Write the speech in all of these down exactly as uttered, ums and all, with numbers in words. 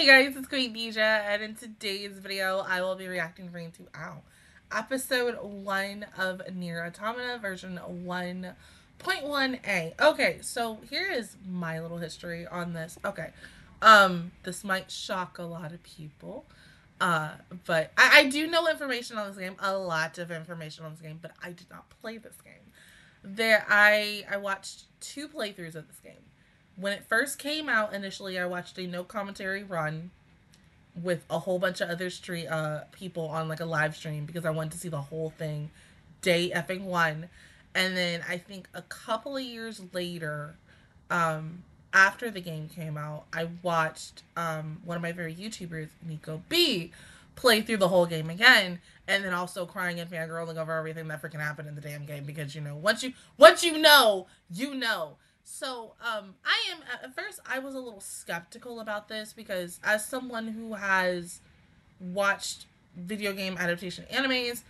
guys, it's Queendija, and in today's video, I will be reacting to ow, episode one of NieR Automata version one point one A. Okay, so here is my little history on this. Okay, um, this might shock a lot of people, uh, but I, I do know information on this game, a lot of information on this game, but I did not play this game. There, I I watched two playthroughs of this game. When it first came out initially, I watched a no commentary run with a whole bunch of other street uh people on like a live stream because I wanted to see the whole thing day effing one. And then I think a couple of years later, um, after the game came out, I watched um one of my favorite YouTubers, Nico B, play through the whole game again, and then also crying and fangirling over everything that freaking happened in the damn game because you know once you once you know you know. So, um, I am at first I was a little skeptical about this because as someone who has watched video game adaptation animes,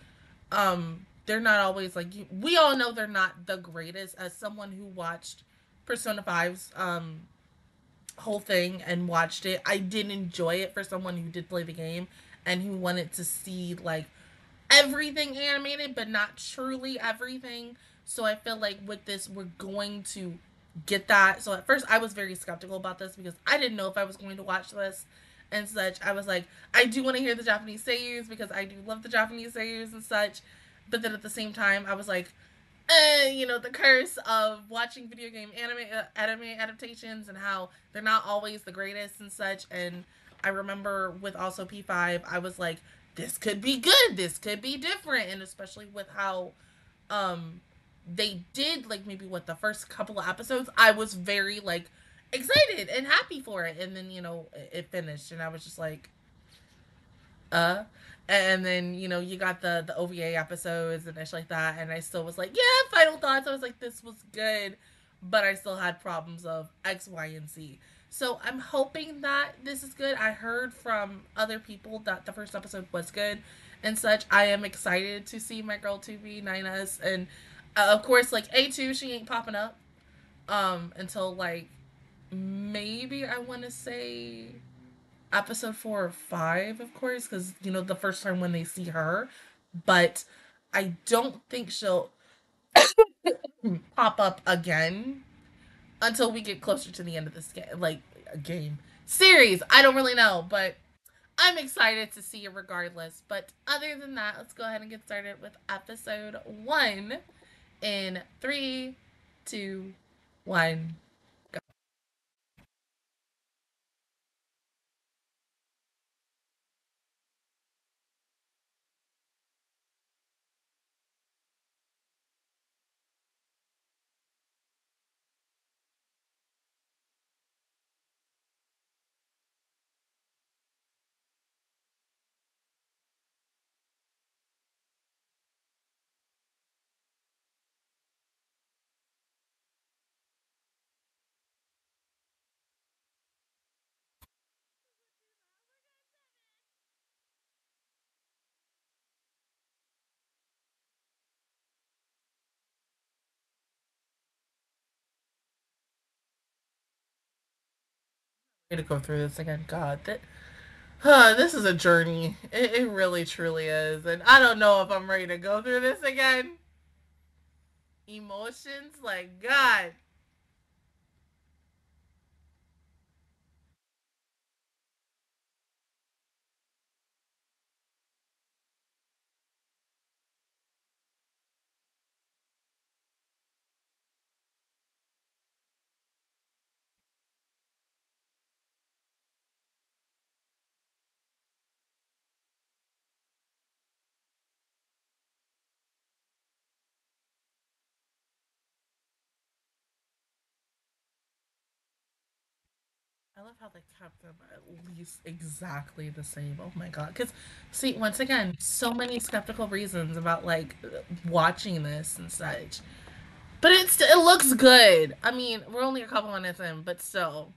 um, they're not always like you, we all know they're not the greatest. As someone who watched Persona five's um whole thing and watched it, I did enjoy it for someone who did play the game and who wanted to see like everything animated but not truly everything. So I feel like with this we're going to get that. So at first I was very skeptical about this because I didn't know if I was going to watch this and such. I was like, I do want to hear the Japanese seiyus because I do love the Japanese seiyus and such. But then at the same time I was like, eh, you know, the curse of watching video game anime uh, anime adaptations and how they're not always the greatest and such. And I remember with also P five, I was like, this could be good, this could be different, and especially with how um they did like maybe what the first couple of episodes, I was very like excited and happy for it, and then you know it finished, and I was just like, uh and then you know you got the the O V A episodes and shit like that, and I still was like, yeah, final thoughts. I was like, this was good, but I still had problems of X, Y, and Z. So I'm hoping that this is good. I heard from other people that the first episode was good and such. I am excited to see my girl two B nine S, and uh, of course like A two, she ain't popping up um until like maybe I want to say episode four or five, of course, because you know the first time when they see her, but I don't think she'll pop up again until we get closer to the end of this game, like a game series. I don't really know, but I'm excited to see it regardless. But other than that, let's go ahead and get started with episode one in three, two, one. To go through this again. God, that huh, this is a journey. It, it really truly is, and I don't know if I'm ready to go through this again. Emotions, like God. I love how they kept them at least exactly the same. Oh my god! Because see, once again, so many skeptical reasons about like watching this and such, but it's it looks good. I mean, we're only a couple minutes in, but still.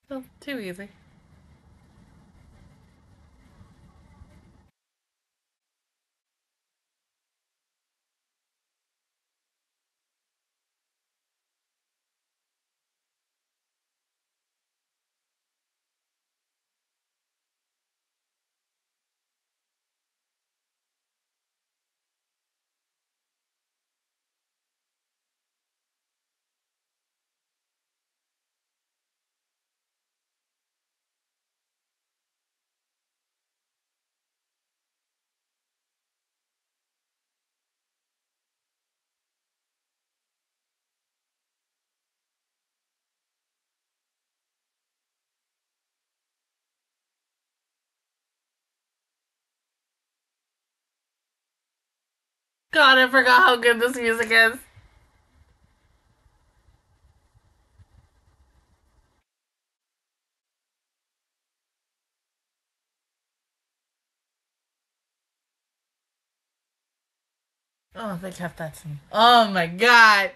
Oh, too easy. God, I forgot how good this music is. Oh, they kept that scene. Oh my god.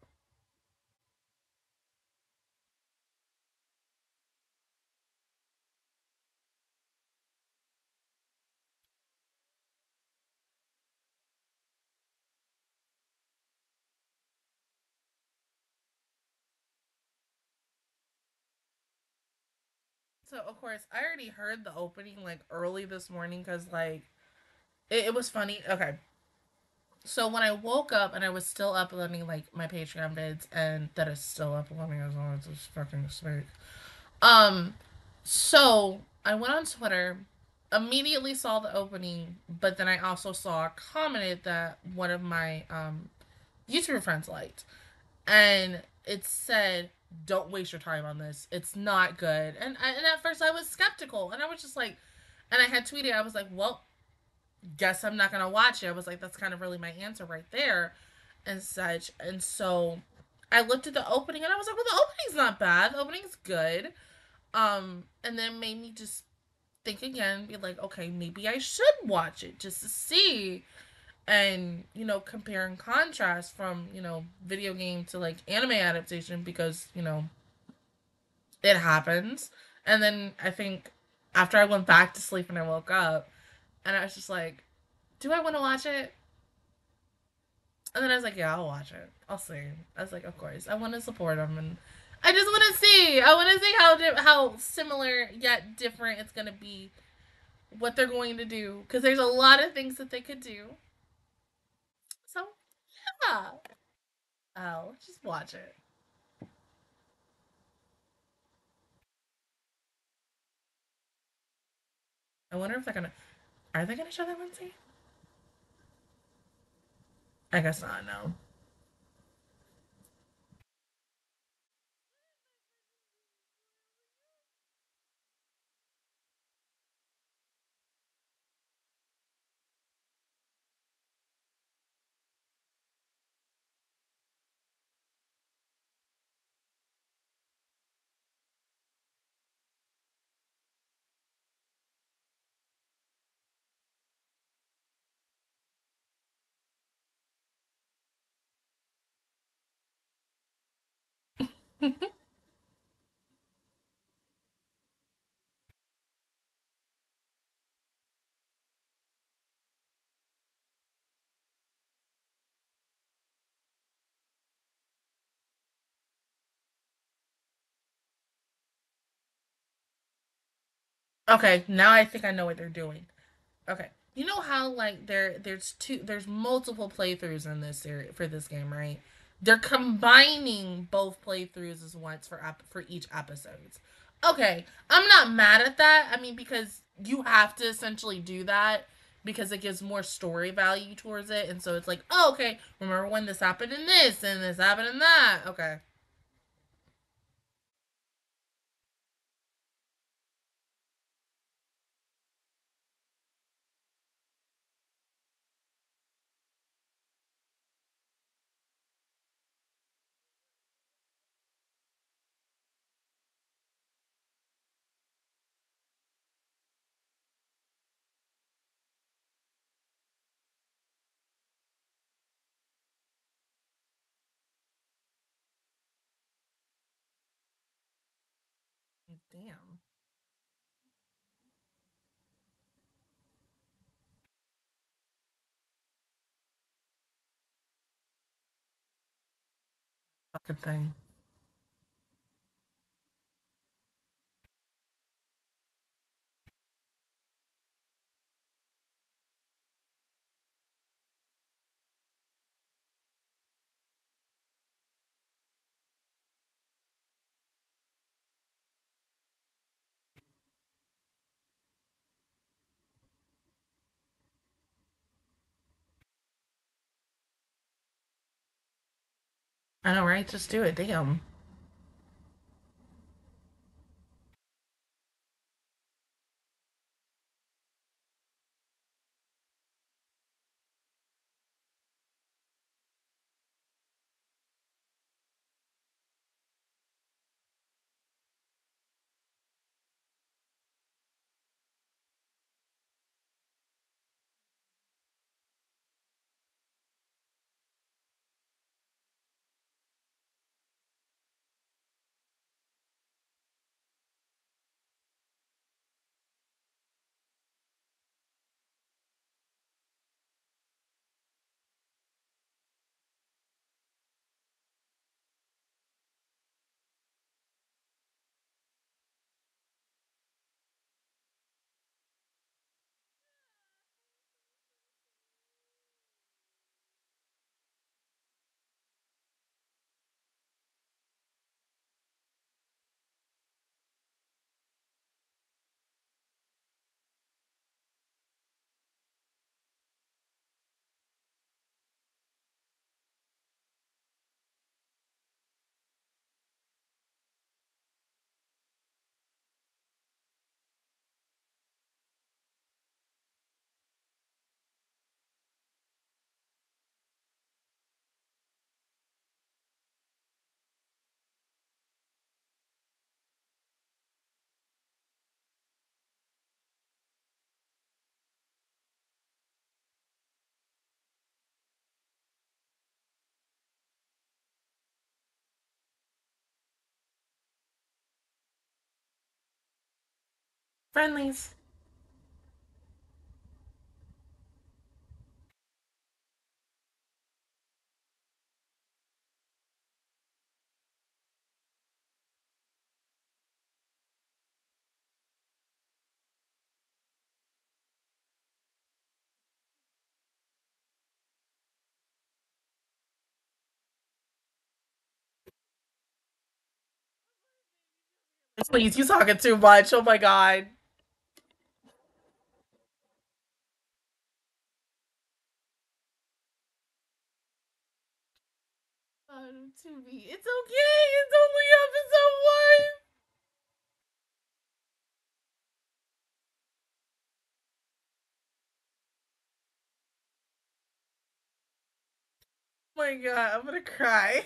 So of course I already heard the opening like early this morning because like it, it was funny. Okay, so when I woke up and I was still uploading like my Patreon vids and that is still uploading as long as it's fucking sweet. Um, so I went on Twitter, immediately saw the opening, but then I also saw commented that one of my um YouTuber friends liked, and it said, "Don't waste your time on this. It's not good." And I, and at first I was skeptical, and I was just like, and I had tweeted, I was like, "Well, guess I'm not gonna watch it." I was like, "That's kind of really my answer right there," and such. And so I looked at the opening, and I was like, "Well, the opening's not bad. The opening's good." Um, and then made me just think again, be like, okay, maybe I should watch it just to see and you know compare and contrast from you know video game to like anime adaptation because you know it happens. And then I think after I went back to sleep and I woke up and I was just like, do I want to watch it? And then I was like, yeah, I'll watch it. I'll see. I was like, of course, I want to support them, and I just want to see. I want to see how di- how similar yet different it's gonna be, what they're going to do, because there's a lot of things that they could do. So yeah, oh, just watch it. I wonder if they're gonna. Are they gonna show that Wednesday? I guess not. No. Okay, now I think I know what they're doing. Okay, you know how like there there's two there's multiple playthroughs in this series for this game, right? They're combining both playthroughs as once for ep- for each episodes. Okay, I'm not mad at that. I mean, because you have to essentially do that because it gives more story value towards it, and so it's like, oh, okay, remember when this happened in this and this happened in that. Okay, Damn. Fucking thing. I know, right? Just do it. Damn. Friendlies. Please, you talking too much. Oh my god. Um, to me, it's okay. It's only episode one. Oh my god, I'm gonna cry.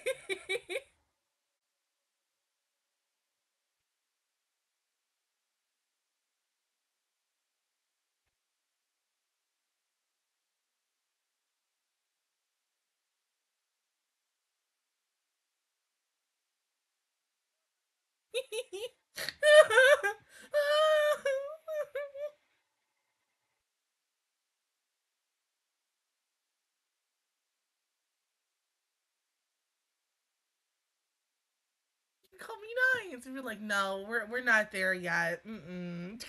Call me nice. And we're like, no, we're we're not there yet. Mm-mm.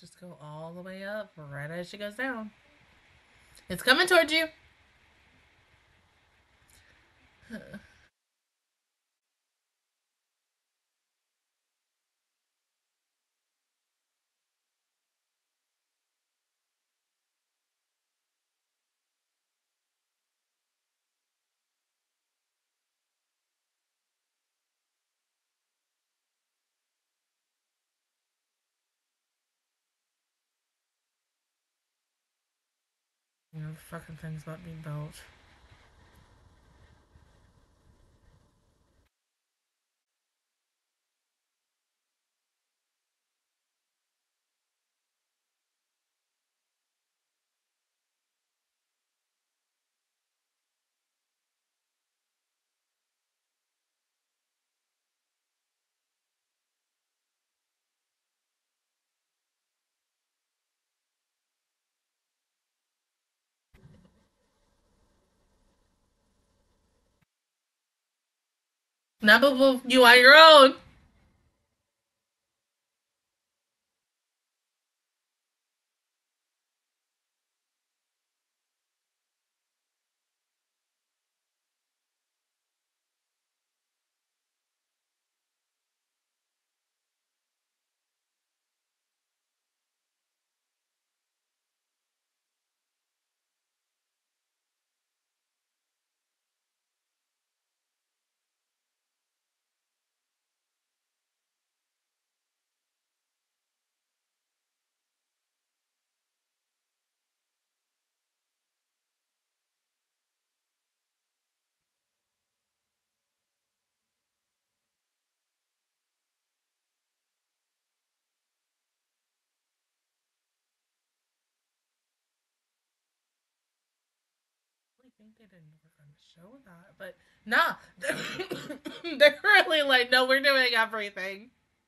Just go all the way up, right as she goes down. It's coming towards you. You know, fucking thing's about to be built. Now, boo, you on your own. I think they didn't work on the show that, but nah, they're, they're really like, no, we're doing everything.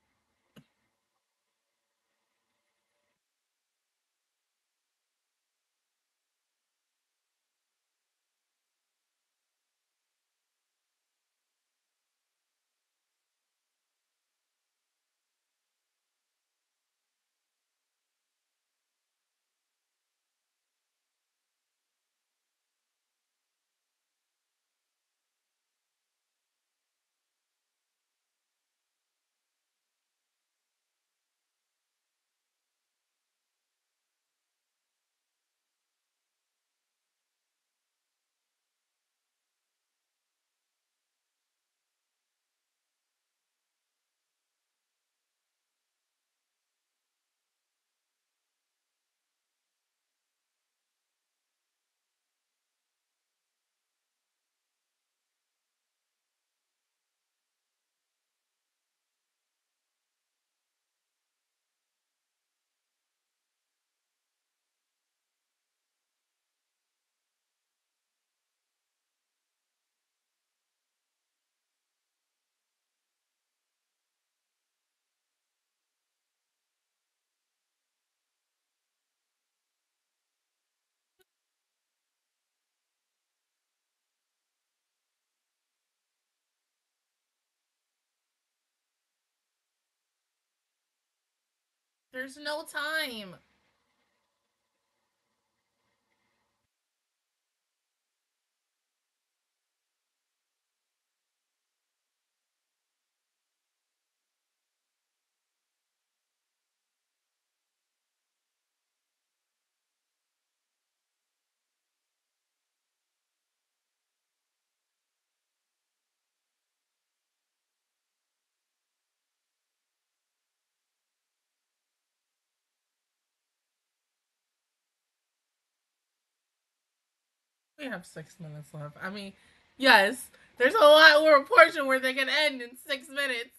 There's no time. We have six minutes left. I mean, yes, there's a lot more portion where they can end in six minutes.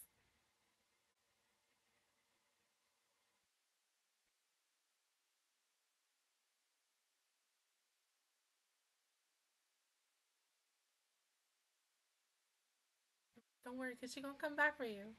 Don't worry, because she's going to come back for you.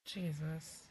Jesus.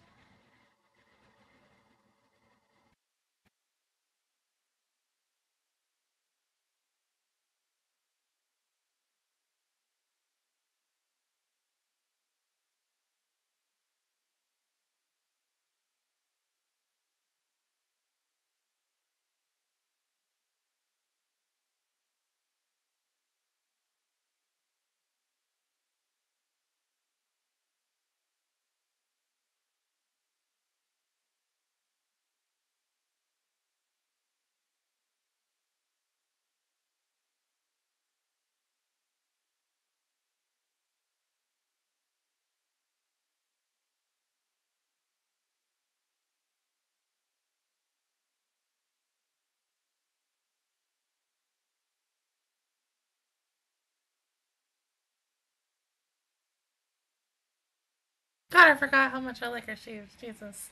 God, I forgot how much I like her shoes. Jesus.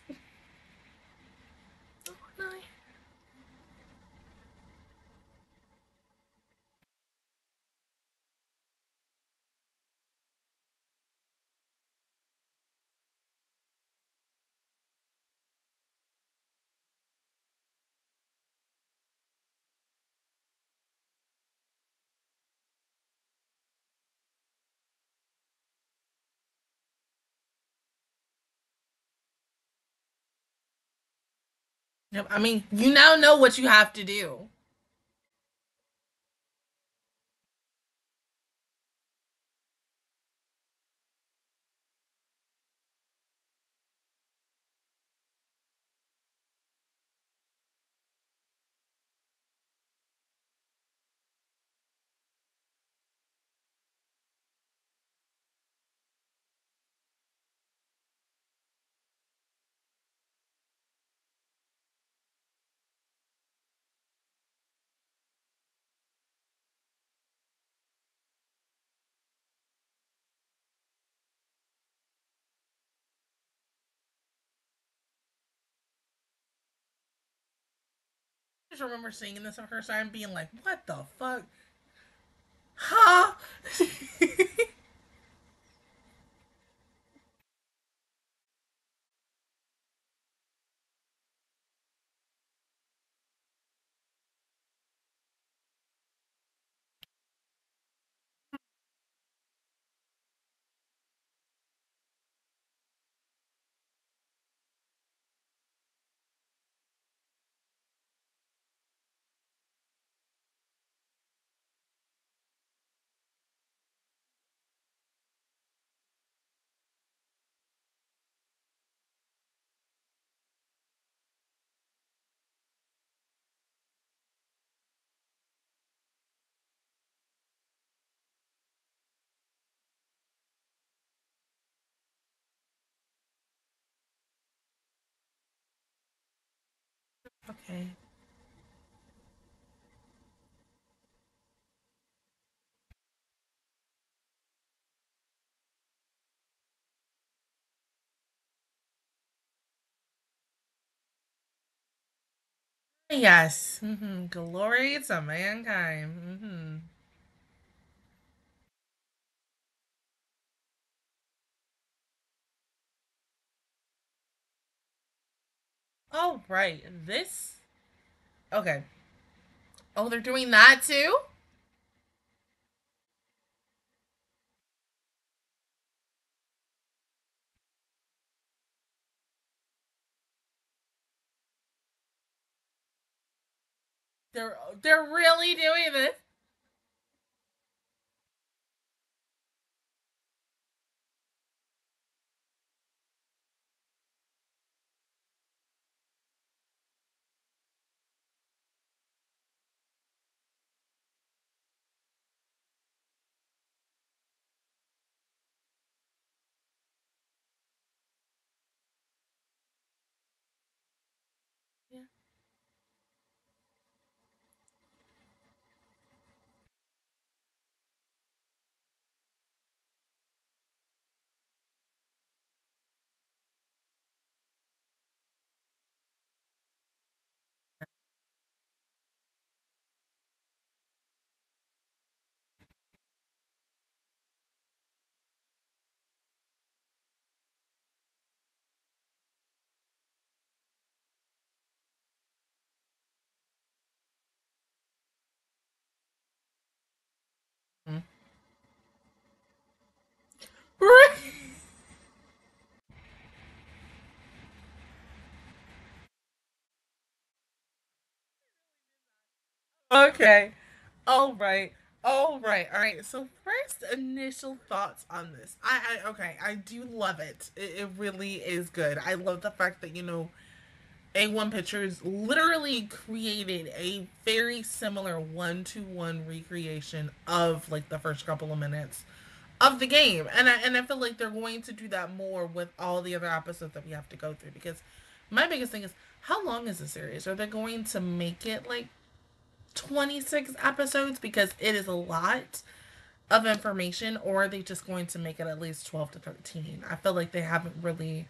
Oh, no. Yep. I mean, you now know what you have to do. I just remember seeing this the first time, being like, "What the fuck, huh?" Okay. Yes. Mm-hmm. Glory to mankind. Mm-hmm. Oh, right. This. Okay. Oh, they're doing that too? They're they're really doing this. Yeah. Okay. All right. All right. All right. So first initial thoughts on this. I, I okay, I do love it. it. It really is good. I love the fact that, you know, A one Pictures literally created a very similar one to one recreation of like the first couple of minutes of the game. And I and I feel like they're going to do that more with all the other episodes that we have to go through, because my biggest thing is, how long is the series? Are they going to make it like twenty-six episodes, because it is a lot of information, or are they just going to make it at least twelve to thirteen? I feel like they haven't really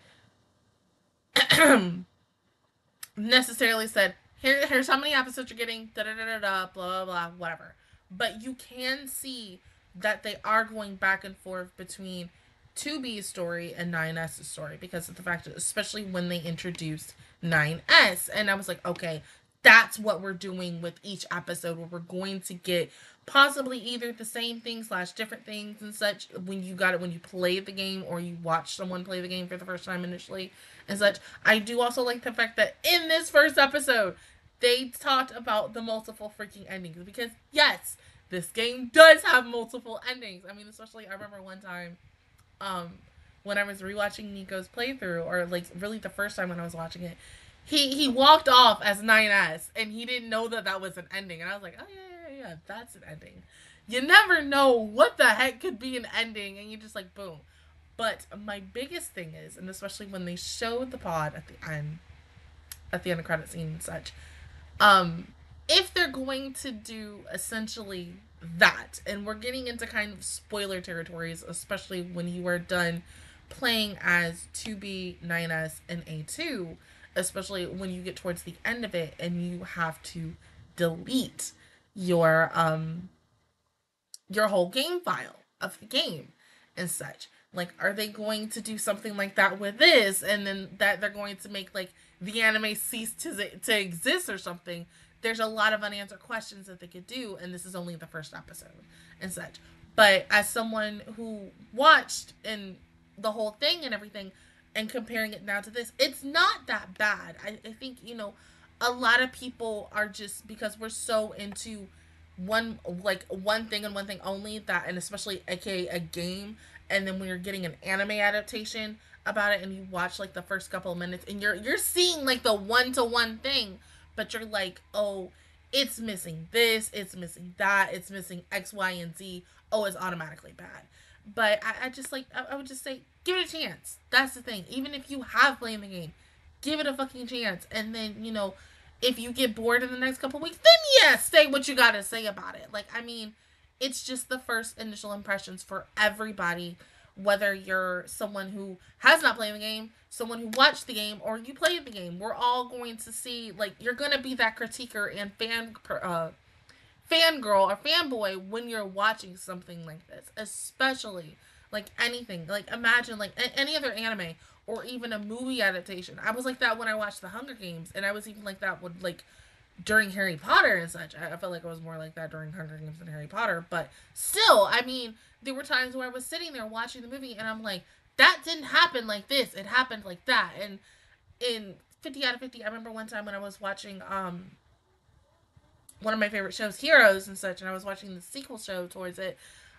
necessarily said, here here's how many episodes you're getting, da da da da da, blah blah blah, whatever. But you can see that they are going back and forth between two B's story and nine S's story, because of the fact that, especially when they introduced nine S, and I was like, okay, that's what we're doing with each episode, where we're going to get possibly either the same thing slash different things and such when you got it when you play the game, or you watch someone play the game for the first time initially and such. I do also like the fact that in this first episode they talked about the multiple freaking endings, because yes, this game does have multiple endings. I mean, especially I remember one time um when I was rewatching Nico's playthrough, or like really the first time when I was watching it, he he walked off as nine S, and he didn't know that that was an ending, and I was like, oh yeah yeah yeah, that's an ending. You never know what the heck could be an ending, and you just like boom. But my biggest thing is, and especially when they showed the pod at the end, at the end of credit scene and such, um, if they're going to do essentially that, and we're getting into kind of spoiler territories, especially when you are done playing as two B, nine S, and A two, especially when you get towards the end of it and you have to delete your um your whole game file of the game and such. Like, are they going to do something like that with this, and then that they're going to make like the anime cease to to exist or something? There's a lot of unanswered questions that they could do, and this is only the first episode and such. But as someone who watched and the whole thing and everything, and comparing it now to this, it's not that bad. I, I think, you know, a lot of people are just, because we're so into one like one thing and one thing only, that, and especially aka a game, and then when you're getting an anime adaptation about it and you watch like the first couple of minutes and you're you're seeing like the one to one thing, but you're like, oh, it's missing this, it's missing that, it's missing X, Y, and Z. Oh, it's automatically bad. But I, I just like I, I would just say, give it a chance. That's the thing. Even if you have played the game, give it a fucking chance. And then, you know, if you get bored in the next couple weeks, then yes, say what you gotta say about it. Like, I mean, it's just the first initial impressions for everybody, whether you're someone who has not played the game, someone who watched the game, or you played the game. We're all going to see, like, you're gonna be that critiquer and fan uh fangirl or fanboy when you're watching something like this, especially like anything. Like, imagine like a- any other anime or even a movie adaptation. I was like that when I watched The Hunger Games, and I was even like that with like during Harry Potter and such. I, I felt like I was more like that during Hunger Games than Harry Potter, but still, I mean, there were times where I was sitting there watching the movie and I'm like, that didn't happen like this. It happened like that. And in fifty out of fifty, I remember one time when I was watching um one of my favorite shows, Heroes and such, and I was watching the sequel show towards it,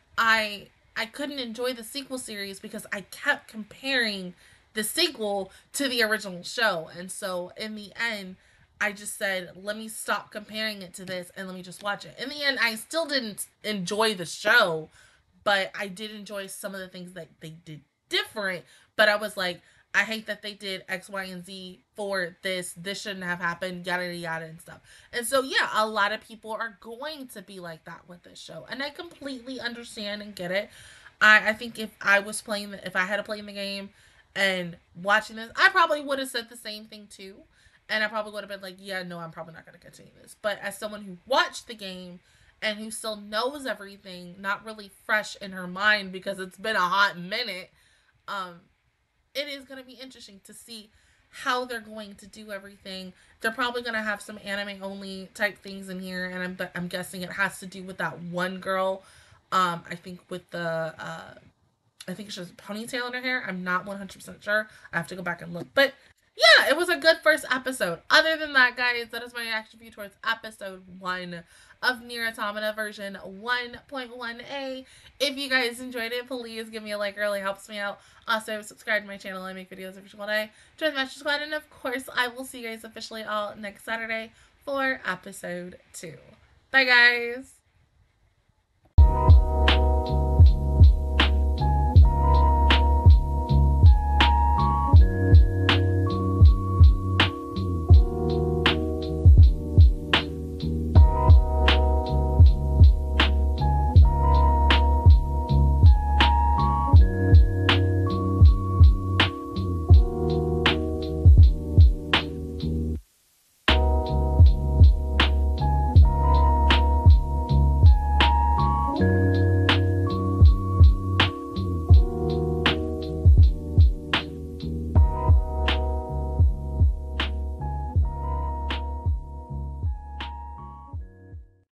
I I couldn't enjoy the sequel series because I kept comparing the sequel to the original show. And so in the end, I just said, let me stop comparing it to this and let me just watch it. In the end, I still didn't enjoy the show, but I did enjoy some of the things that they did different. But I was like, I hate that they did X, Y, and Z for this. This shouldn't have happened, yada, yada, yada, and stuff. And so, yeah, a lot of people are going to be like that with this show. And I completely understand and get it. I, I think if I was playing, the, if I had to play in the game and watching this, I probably would have said the same thing too. And I probably would have been like, yeah, no, I'm probably not going to continue this. But as someone who watched the game and who still knows everything, not really fresh in her mind because it's been a hot minute, um, it is going to be interesting to see how they're going to do everything. They're probably going to have some anime only type things in here, and I'm I'm guessing it has to do with that one girl. Um, I think with the uh, I think she has a ponytail in her hair. I'm not one hundred percent sure. I have to go back and look. But yeah, it was a good first episode. Other than that, guys, that is my reaction view towards episode one of NieR Automata version one point one A. If you guys enjoyed it, please give me a like. It really helps me out. Also, subscribe to my channel. I make videos every single day. Join the Master Squad. And of course, I will see you guys officially all next Saturday for episode two. Bye, guys.